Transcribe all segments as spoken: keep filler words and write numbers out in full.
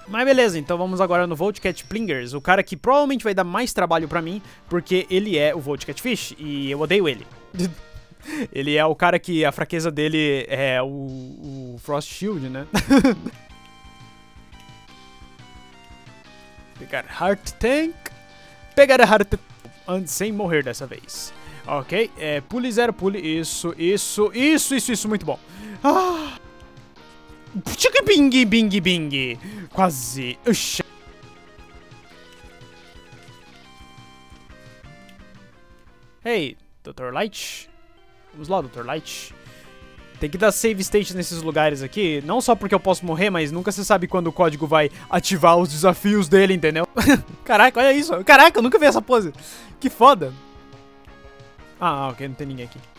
Mas beleza, então vamos agora no Voltcat Plingers, o cara que provavelmente vai dar mais trabalho pra mim, porque ele é o Voltcat Fish, e eu odeio ele. Ele é o cara que a fraqueza dele é o, o Frost Shield, né? Pegar Heart Tank. Pegar a Heart Tank sem morrer dessa vez. Ok, é, pule zero, pule, isso, isso, isso, isso, isso, muito bom. Ah... Chica bing, bing, bing. Quase. Uxa. Hey, doutor Light. Vamos lá, doutor Light. Tem que dar save state nesses lugares aqui. Não só porque eu posso morrer, mas nunca se sabe quando o código vai ativar os desafios dele, entendeu? Caraca, olha isso. Caraca, eu nunca vi essa pose. Que foda. Ah, ok, não tem ninguém aqui.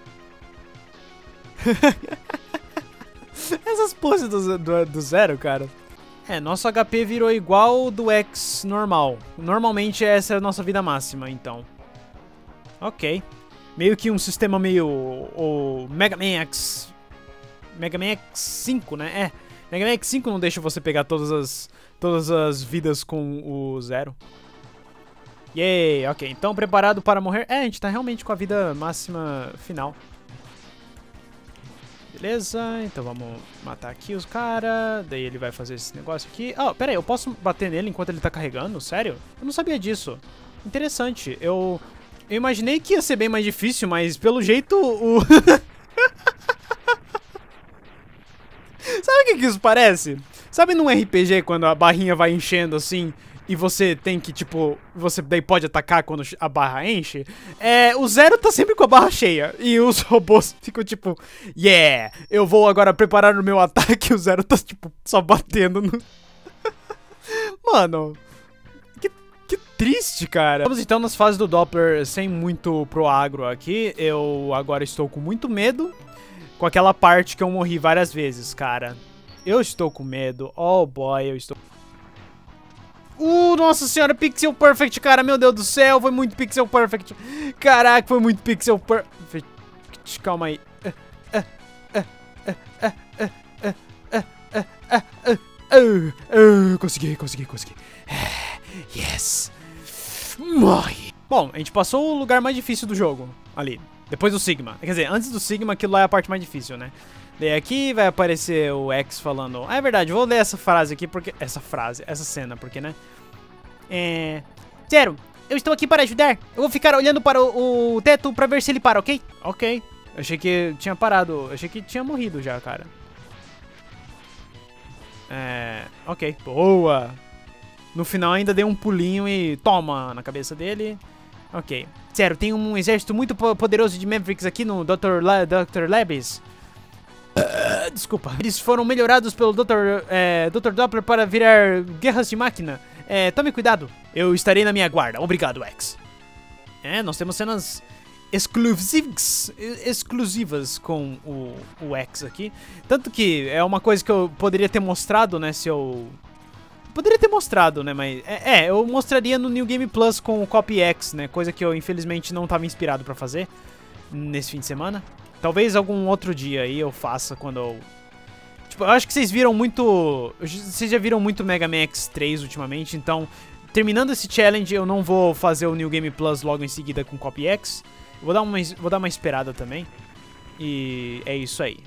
Essas poses do, do, do zero, cara. É, nosso H P virou igual do X normal. Normalmente essa é a nossa vida máxima, então. Ok. Meio que um sistema meio... O Mega Man X... Mega Man X cinco, né? É. Mega Man X cinco não deixa você pegar todas as... Todas as vidas com o zero. Yay, ok. Então, preparado para morrer? É, a gente tá realmente com a vida máxima final. Beleza, então vamos matar aqui os caras. Daí ele vai fazer esse negócio aqui. Ah, pera aí, eu posso bater nele enquanto ele tá carregando? Sério? Eu não sabia disso. Interessante. Eu, eu imaginei que ia ser bem mais difícil, mas pelo jeito o... Sabe o que, que isso parece? Sabe num R P G quando a barrinha vai enchendo assim... E você tem que, tipo, você daí pode atacar quando a barra enche. É, o Zero tá sempre com a barra cheia. E os robôs ficam tipo, yeah, eu vou agora preparar o meu ataque. E o Zero tá, tipo, só batendo no... Mano, que, que triste, cara. Vamos então nas fases do Doppler sem muito pro agro aqui. Eu agora estou com muito medo. Com aquela parte que eu morri várias vezes, cara. Eu estou com medo. Oh, boy, eu estou... Uh, nossa senhora, pixel perfect, cara, meu Deus do céu, foi muito pixel perfect. Caraca, foi muito pixel perfect. Calma aí. Consegui, consegui, consegui. Yes. Morre. Bom, a gente passou o lugar mais difícil do jogo, ali. Depois do Sigma. Quer dizer, antes do Sigma, aquilo lá é a parte mais difícil, né? Daí aqui vai aparecer o X falando... Ah, é verdade, vou ler essa frase aqui porque... Essa frase, essa cena, porque, né? É... Zero, eu estou aqui para ajudar. Eu vou ficar olhando para o, o teto para ver se ele para, ok? Ok. Eu achei que tinha parado. Eu achei que tinha morrido já, cara. É... Ok, boa. No final ainda dei um pulinho e... Toma na cabeça dele. Ok. Zero, tem um exército muito poderoso de Mavericks aqui no doutor La doutor Labs. Uh, desculpa. Eles foram melhorados pelo doutor É, doutor Doppler para virar guerras de máquina. É, tome cuidado. Eu estarei na minha guarda. Obrigado, X. É, nós temos cenas exclusivas, exclusivas com o, o X aqui. Tanto que é uma coisa que eu poderia ter mostrado, né, se eu... Poderia ter mostrado, né, mas... É, é eu mostraria no New Game Plus com o Copy X, né, coisa que eu, infelizmente, não estava inspirado pra fazer nesse fim de semana. Talvez algum outro dia aí eu faça quando eu... Tipo, eu acho que vocês viram muito... Vocês já viram muito Mega Man X três ultimamente, então... Terminando esse challenge, eu não vou fazer o New Game Plus logo em seguida com Copy X. Vou dar uma, vou dar uma esperada também. E é isso aí.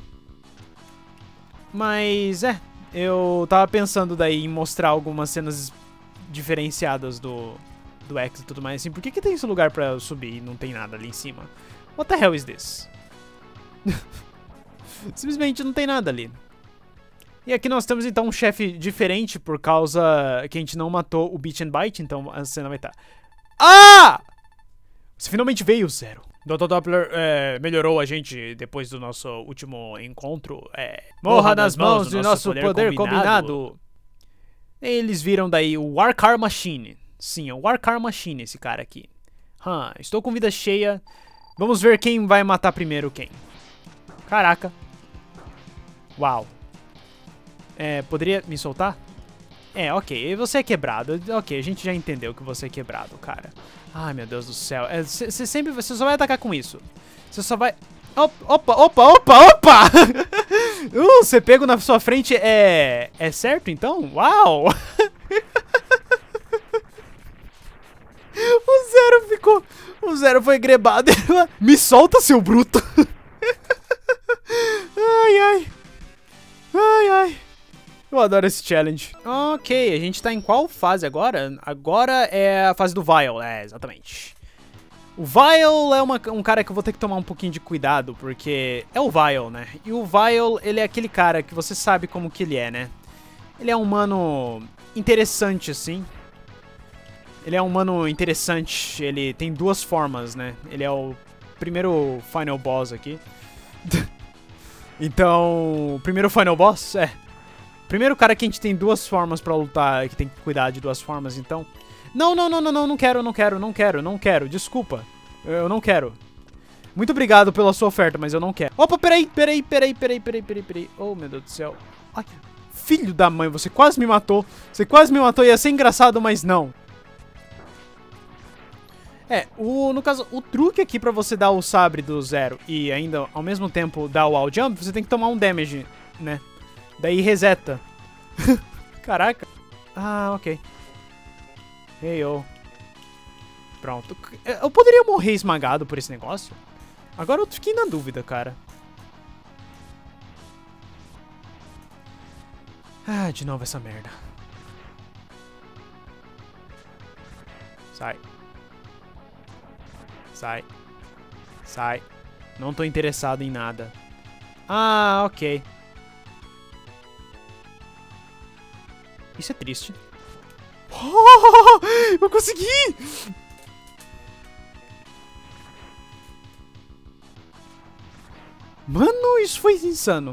Mas, é... Eu tava pensando daí em mostrar algumas cenas diferenciadas do, do X e tudo mais assim. Por que que tem esse lugar pra eu subir e não tem nada ali em cima? What the hell is this? Simplesmente não tem nada ali. E aqui nós temos então um chefe diferente por causa que a gente não matou o Beat and Bite, então a cena vai estar... Ah! Você finalmente veio, Zero. doutor Doppler é, melhorou a gente depois do nosso último encontro. É, morra nas mãos do nosso poder, poder combinado. combinado. Eles viram daí o Warcar Machine. Sim, é o Warcar Machine esse cara aqui. Hum, estou com vida cheia. Vamos ver quem vai matar primeiro quem. Caraca. Uau. É, poderia me soltar? É, ok. Você é quebrado. Ok, a gente já entendeu que você é quebrado, cara. Ai, meu Deus do céu. Você é, sempre... Você só vai atacar com isso. Você só vai... Opa, opa, opa, opa! Uh, ser pego na sua frente é... É certo, então? Uau! O Zero ficou... O Zero foi grebado. Me solta, seu bruto. Ai, ai. Ai, ai. Eu adoro esse challenge. Ok, a gente tá em qual fase agora? Agora é a fase do Vile, é, exatamente. O Vile é uma, um cara que eu vou ter que tomar um pouquinho de cuidado, porque é o Vile, né? E o Vile, ele é aquele cara que você sabe como que ele é, né? Ele é um humano interessante, assim. Ele é um humano interessante, ele tem duas formas, né? Ele é o primeiro Final Boss aqui. Então, o primeiro Final Boss, é... Primeiro cara que a gente tem duas formas pra lutar, que tem que cuidar de duas formas, então... Não, não, não, não, não, não quero, não quero, não quero, não quero, desculpa. Eu não quero. Muito obrigado pela sua oferta, mas eu não quero. Opa, peraí, peraí, peraí, peraí, peraí, peraí, peraí. Oh, meu Deus do céu. Ai, filho da mãe, você quase me matou. Você quase me matou, ia ser engraçado, mas não. É, o, no caso, o truque aqui pra você dar o sabre do Zero e ainda, ao mesmo tempo, dar o wall jump, você tem que tomar um damage, né? Daí reseta. Caraca. Ah, ok. Hey, oh. Pronto. Eu poderia morrer esmagado por esse negócio? Agora eu fiquei na dúvida, cara. Ah, de novo essa merda. Sai. Sai. Sai. Não tô interessado em nada. Ah, ok. Isso é triste. Oh, eu consegui! Mano, isso foi insano.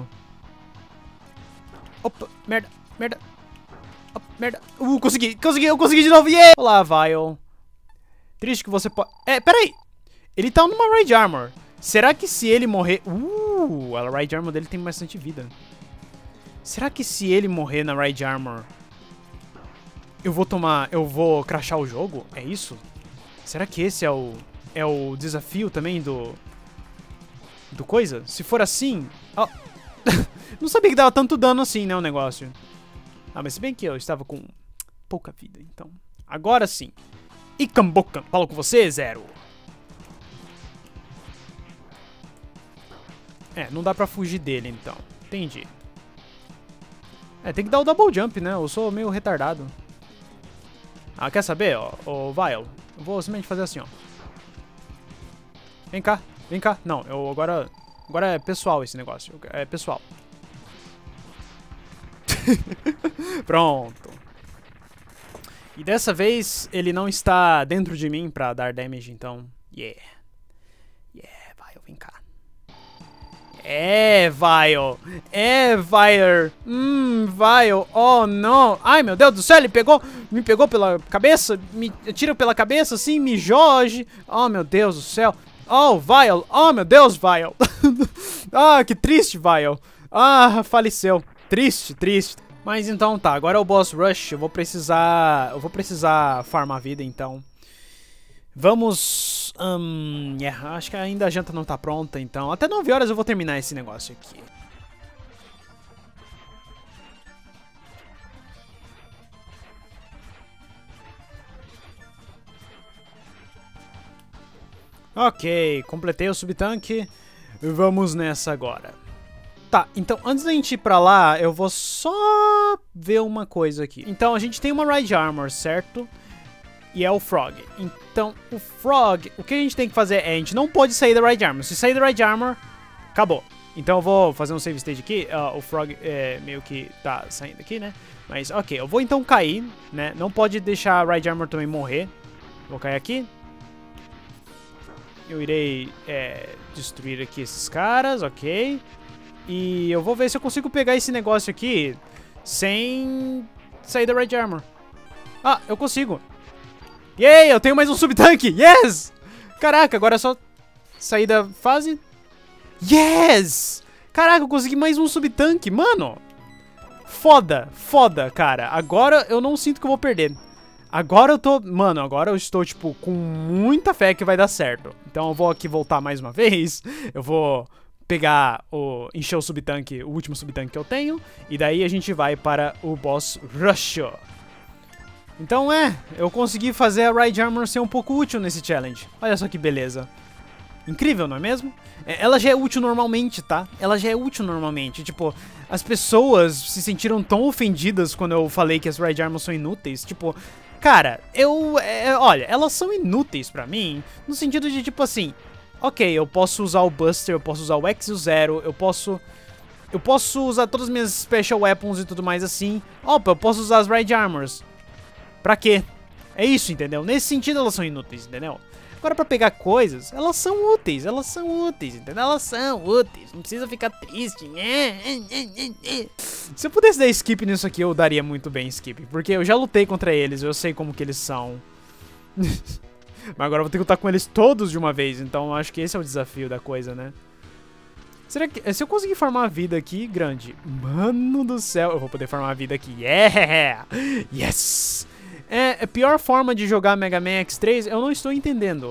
Opa, merda, merda. Opa, merda. Uh, consegui, consegui, eu consegui de novo. Yeah! Olá, Vile. Triste que você pode... É, peraí. Ele tá numa Ride Armor. Será que se ele morrer... Uh, a Ride Armor dele tem bastante vida. Será que se ele morrer na Ride Armor... Eu vou tomar... Eu vou crashar o jogo? É isso? Será que esse é o... É o desafio também do... Do coisa? Se for assim... Oh. Não sabia que dava tanto dano assim, né, o negócio. Ah, mas se bem que eu estava com pouca vida, então... Agora sim. Ikambokan, falo com você, Zero. É, não dá pra fugir dele, então. Entendi. É, tem que dar o double jump, né? Eu sou meio retardado. Ah, quer saber, ó, o Vile? Eu vou simplesmente fazer assim, ó. Vem cá, vem cá. Não, eu agora... Agora é pessoal esse negócio. É pessoal. Pronto. E dessa vez, ele não está dentro de mim pra dar damage, então... Yeah. Yeah, Vile, vem cá. É, Vile. É, Vile. Hum, Vile. Oh, não. Ai, meu Deus do céu, ele pegou... Me pegou pela cabeça. Me tira pela cabeça, assim, me joge. Oh, meu Deus do céu. Oh, Vile. Oh, meu Deus, Vile. Ah, que triste, Vile. Ah, faleceu. Triste, triste. Mas então tá, agora é o boss rush. Eu vou precisar... Eu vou precisar farmar vida, então... Vamos... Um, yeah, acho que ainda a janta não tá pronta, então... Até nove horas eu vou terminar esse negócio aqui. Ok, completei o subtanque. Vamos nessa agora. Tá, então antes da gente ir pra lá, eu vou só ver uma coisa aqui. Então a gente tem uma Ride Armor, certo? E é o Frog. Então o Frog, o que a gente tem que fazer é, a gente não pode sair da Ride Armor. Se sair da Ride Armor, acabou. Então eu vou fazer um save stage aqui. Uh, o Frog é, meio que tá saindo aqui, né? Mas ok, eu vou então cair, né? Não pode deixar a Ride Armor também morrer. Vou cair aqui. Eu irei é, destruir aqui esses caras, ok. E eu vou ver se eu consigo pegar esse negócio aqui sem sair da Ride Armor. Ah, eu consigo. Yay, eu tenho mais um subtanque. Yes! Caraca, agora é só sair da fase. Yes! Caraca, eu consegui mais um subtanque, mano. Foda, foda, cara. Agora eu não sinto que eu vou perder. Agora eu tô... Mano, agora eu estou, tipo, com muita fé que vai dar certo. Então eu vou aqui voltar mais uma vez. Eu vou pegar o... encher o subtanque, o último subtanque que eu tenho. E daí a gente vai para o boss Rush. Então é, eu consegui fazer a Ride Armor ser um pouco útil nesse challenge. Olha só que beleza. Incrível, não é mesmo? Ela já é útil normalmente, tá? Ela já é útil normalmente. Tipo, as pessoas se sentiram tão ofendidas quando eu falei que as Ride Armors são inúteis. Tipo, cara, eu... É, olha, elas são inúteis pra mim no sentido de, tipo assim... Ok, eu posso usar o Buster, eu posso usar o X e o Zero, eu posso... Eu posso usar todas as minhas Special Weapons e tudo mais assim. Opa, eu posso usar as Ride Armors. Pra quê? É isso, entendeu? Nesse sentido elas são inúteis, entendeu? Agora pra pegar coisas, elas são úteis, elas são úteis, entendeu? Elas são úteis, não precisa ficar triste. Se eu pudesse dar skip nisso aqui, eu daria muito bem skip. Porque eu já lutei contra eles, eu sei como que eles são. Mas agora eu vou ter que lutar com eles todos de uma vez, então eu acho que esse é o desafio da coisa, né? Será que... Se eu conseguir farmar a vida aqui, grande... Mano do céu, eu vou poder farmar a vida aqui. Yeah! Yes! É, a pior forma de jogar Mega Man X três, eu não estou entendendo.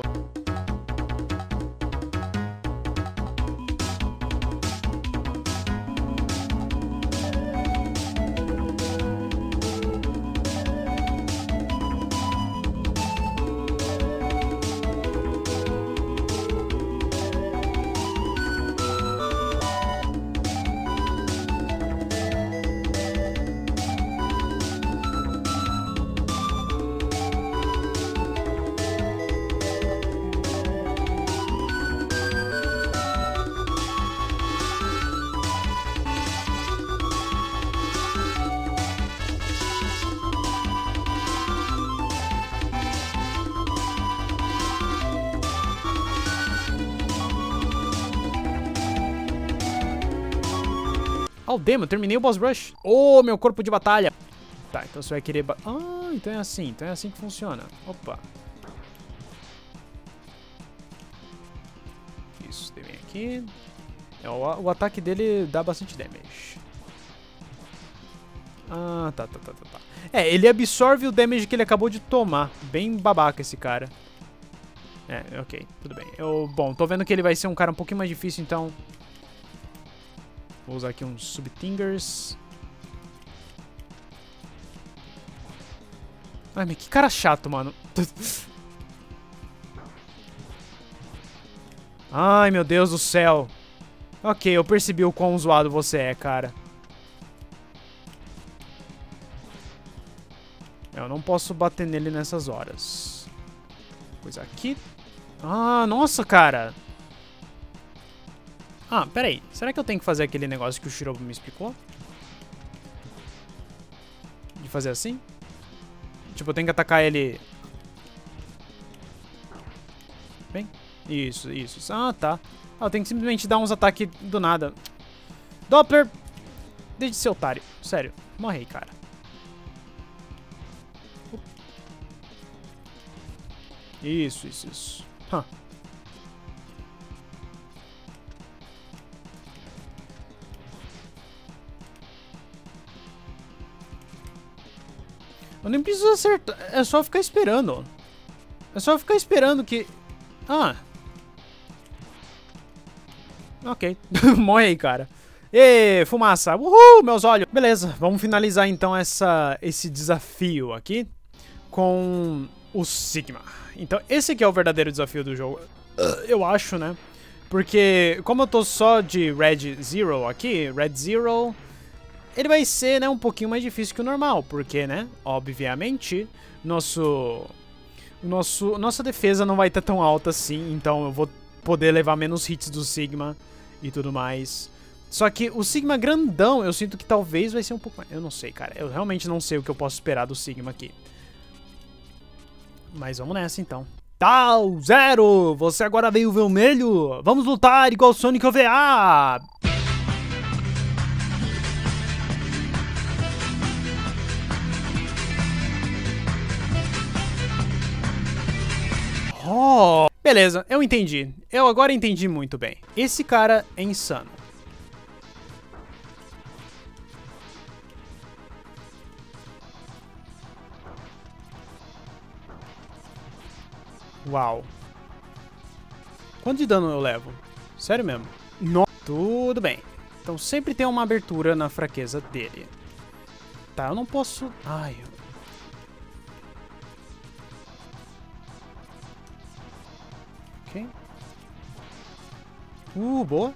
Ah, o demo, terminei o boss rush. Oh, meu corpo de batalha. Tá, então você vai querer... Ba ah, então é assim, então é assim que funciona. Opa. Isso, tem bem aqui. É, o, o ataque dele dá bastante damage. Ah, tá, tá, tá, tá, tá. É, ele absorve o damage que ele acabou de tomar. Bem babaca esse cara. É, ok, tudo bem. Eu, bom, tô vendo que ele vai ser um cara um pouquinho mais difícil, então... Vou usar aqui uns Subtingers. Ai, mas que cara chato, mano. Ai, meu Deus do céu. Ok, eu percebi o quão zoado você é, cara. Eu não posso bater nele nessas horas. Coisa aqui. Ah, nossa, cara. Ah, peraí. Será que eu tenho que fazer aquele negócio que o Shirobue me explicou? De fazer assim? Tipo, eu tenho que atacar ele... Bem? Isso, isso. Ah, tá. Ah, eu tenho que simplesmente dar uns ataques do nada. Doppler! Deixa de ser otário. Sério. Morri, cara. Isso, isso, isso. Huh. Eu nem preciso acertar. É só ficar esperando. É só ficar esperando que... Ah. Ok. Morre aí, cara. Ê, fumaça. Uhul, meus olhos. Beleza, vamos finalizar então essa, esse desafio aqui com o Sigma. Então, esse aqui é o verdadeiro desafio do jogo. Eu acho, né? Porque, como eu tô só de Red Zero aqui, Red Zero... Ele vai ser, né, um pouquinho mais difícil que o normal, porque, né, obviamente, nosso, nosso, nossa defesa não vai estar tão alta assim, então eu vou poder levar menos hits do Sigma e tudo mais. Só que o Sigma grandão, eu sinto que talvez vai ser um pouco mais... Eu não sei, cara, eu realmente não sei o que eu posso esperar do Sigma aqui. Mas vamos nessa, então. Tal, Zero! Você agora veio vermelho! Vamos lutar igual Sonic O V A! Oh, beleza, eu entendi. Eu agora entendi muito bem. Esse cara é insano. Uau. Quanto de dano eu levo? Sério mesmo? Nossa. Tudo bem. Então sempre tem uma abertura na fraqueza dele. Tá, eu não posso... Ai... Ok. Uh, boa.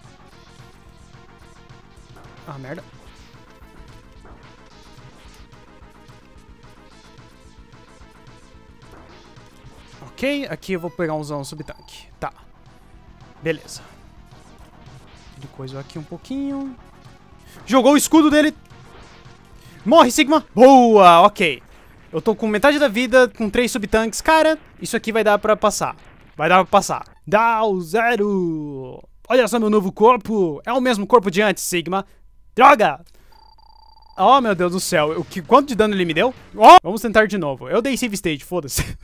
Ah, merda. Ok, aqui eu vou pegar um zão subtanque. Tá. Beleza. Ele coisou aqui um pouquinho. Jogou o escudo dele. Morre, Sigma. Boa, ok. Eu tô com metade da vida, com três subtanques. Cara, isso aqui vai dar pra passar. Vai dar pra passar. Dá o zero. Olha só meu novo corpo. É o mesmo corpo de antes, Sigma. Droga. Oh, meu Deus do céu. O que, quanto de dano ele me deu? Oh, vamos tentar de novo. Eu dei save state, foda-se.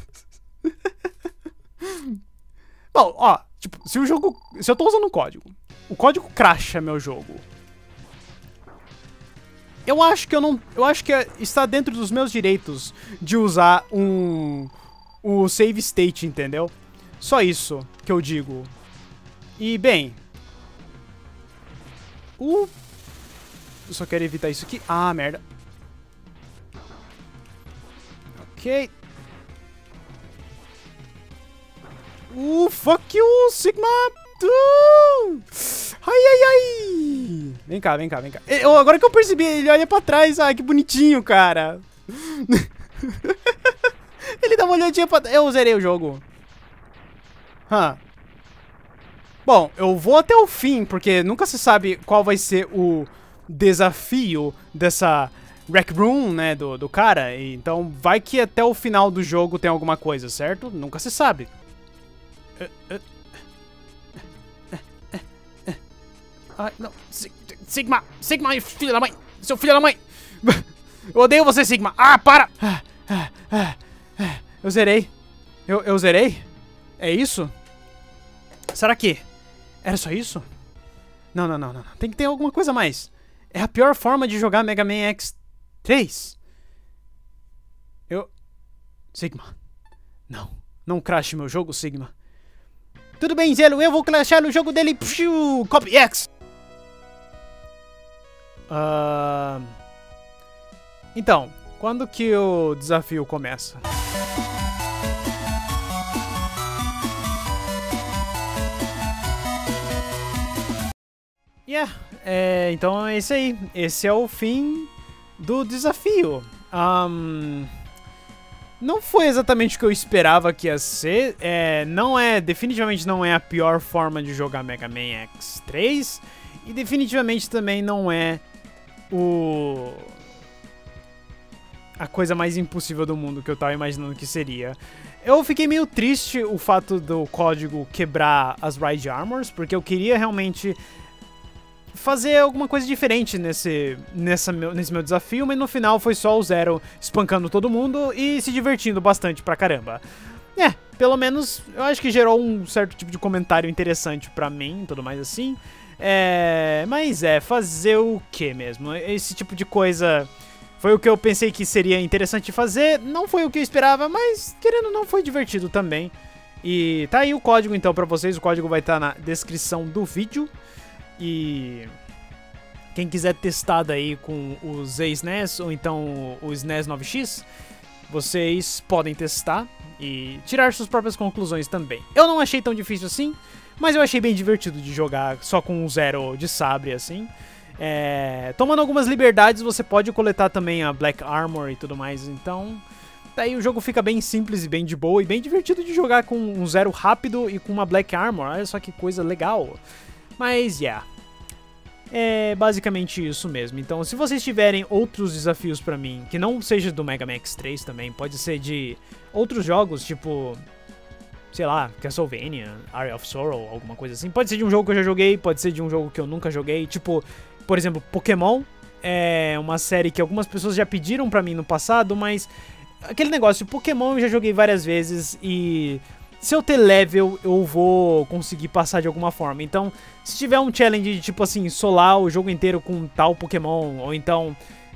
Bom, ó. Tipo, se o jogo... Se eu tô usando o código, o código crasha meu jogo. Eu acho que eu não... Eu acho que está dentro dos meus direitos de usar um... O save state, entendeu? Só isso que eu digo. E, bem... Uh... Eu só quero evitar isso aqui. Ah, merda. Ok. Uh, fuck you, Sigma! Uh! Ai, ai, ai! Vem cá, vem cá, vem cá. Eu, agora que eu percebi, ele olha pra trás. Ai, que bonitinho, cara. Ele dá uma olhadinha pra trás. Eu zerei o jogo. Huh. Bom, eu vou até o fim, porque nunca se sabe qual vai ser o desafio dessa Rec Room, né, do, do cara. Então, vai que até o final do jogo tem alguma coisa, certo? Nunca se sabe. Ai, não. Sigma! Sigma, filho da mãe! Seu filho da mãe! Eu odeio você, Sigma! Ah, para! Eu zerei. Eu, eu zerei? É isso? Será que era só isso? Não, não, não, não. Tem que ter alguma coisa a mais. É a pior forma de jogar Mega Man X três. Eu... Sigma. Não. Não crashe meu jogo, Sigma. Tudo bem, Zelo. Eu vou crashar o jogo dele. Pshiu, Copy X. Uh... Então, quando que o desafio começa? Yeah, é, então é isso aí. Esse é o fim do desafio. Um, não foi exatamente o que eu esperava que ia ser. É, não é, definitivamente não é a pior forma de jogar Mega Man X três. E definitivamente também não é o... a coisa mais impossível do mundo que eu tava imaginando que seria. Eu fiquei meio triste o fato do código quebrar as Ride Armors, porque eu queria realmente fazer alguma coisa diferente nesse, nessa meu, nesse meu desafio, mas no final foi só o Zero espancando todo mundo e se divertindo bastante pra caramba. É, pelo menos eu acho que gerou um certo tipo de comentário interessante pra mim e tudo mais assim. É, mas é, fazer o que mesmo? Esse tipo de coisa foi o que eu pensei que seria interessante fazer, não foi o que eu esperava, mas querendo ou não foi divertido também. E tá aí o código então pra vocês, o código vai estar na descrição do vídeo. E quem quiser testar daí com o Z-S N E S ou então o S N E S nove X, vocês podem testar e tirar suas próprias conclusões também. Eu não achei tão difícil assim, mas eu achei bem divertido de jogar só com um Zero de sabre assim. É, tomando algumas liberdades, você pode coletar também a Black Armor e tudo mais, então daí o jogo fica bem simples e bem de boa e bem divertido de jogar com um Zero rápido e com uma Black Armor. Olha só que coisa legal. Mas, yeah, é basicamente isso mesmo. Então, se vocês tiverem outros desafios pra mim, que não seja do Mega Man X três também, pode ser de outros jogos, tipo, sei lá, Castlevania, Area of Sorrow, alguma coisa assim. Pode ser de um jogo que eu já joguei, pode ser de um jogo que eu nunca joguei, tipo, por exemplo, Pokémon. É uma série que algumas pessoas já pediram pra mim no passado, mas aquele negócio, Pokémon eu já joguei várias vezes e... se eu ter level, eu vou conseguir passar de alguma forma. Então, se tiver um challenge de, tipo assim, solar o jogo inteiro com tal Pokémon, ou então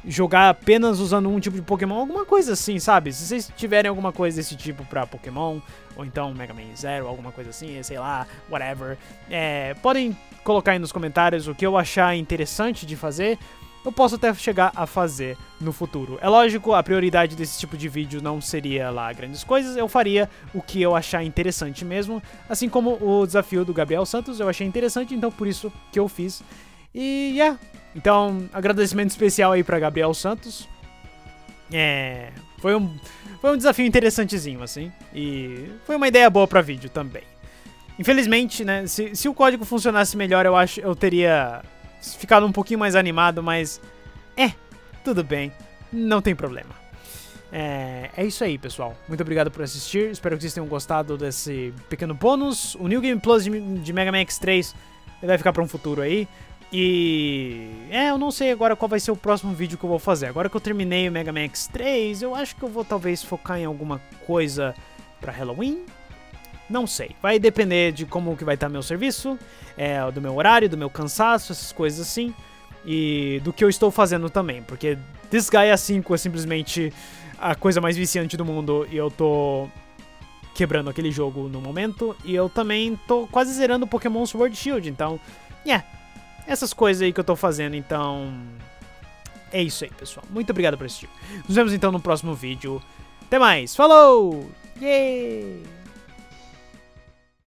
jogar apenas usando um tipo de Pokémon, alguma coisa assim, sabe? Se vocês tiverem alguma coisa desse tipo pra Pokémon, ou então Mega Man Zero, alguma coisa assim, sei lá, whatever, é, podem colocar aí nos comentários o que eu achar interessante de fazer. Eu posso até chegar a fazer no futuro. É lógico, a prioridade desse tipo de vídeo não seria lá grandes coisas, eu faria o que eu achar interessante mesmo, assim como o desafio do Gabriel Santos, eu achei interessante, então por isso que eu fiz. E, yeah, então, agradecimento especial aí pra Gabriel Santos. É, foi um, foi um desafio interessantezinho, assim, e foi uma ideia boa pra vídeo também. Infelizmente, né, se, se o código funcionasse melhor, eu acho eu teria ficado um pouquinho mais animado, mas é, tudo bem, não tem problema. É, é isso aí, pessoal. Muito obrigado por assistir, espero que vocês tenham gostado desse pequeno bônus. O New Game Plus de, de Mega Man X três vai ficar para um futuro aí. E é, eu não sei agora qual vai ser o próximo vídeo que eu vou fazer. Agora que eu terminei o Mega Man X três, eu acho que eu vou talvez focar em alguma coisa para Halloween. Não sei, vai depender de como que vai estar meu serviço, é, do meu horário, do meu cansaço, essas coisas assim, e do que eu estou fazendo também, porque Disgaea cinco é simplesmente a coisa mais viciante do mundo e eu tô quebrando aquele jogo no momento, e eu também tô quase zerando Pokémon Sword Shield, então, yeah, essas coisas aí que eu tô fazendo, então, é isso aí, pessoal. Muito obrigado por assistir. Nos vemos então no próximo vídeo. Até mais, falou! Yay!